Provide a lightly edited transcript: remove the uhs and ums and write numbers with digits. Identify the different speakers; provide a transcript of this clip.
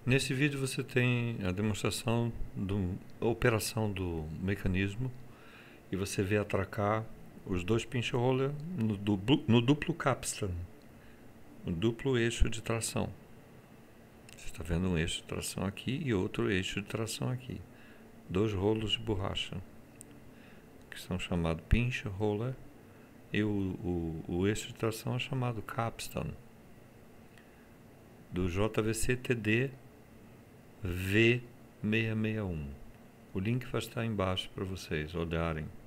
Speaker 1: Nesse vídeo você tem a demonstração da operação do mecanismo e você vê atracar os dois pinch roller no duplo capstan, no duplo eixo de tração. Você está vendo um eixo de tração aqui e outro eixo de tração aqui. Dois rolos de borracha, que são chamados pinch roller, e o eixo de tração é chamado capstan, do JVC TD V661. O link vai estar embaixo para vocês olharem.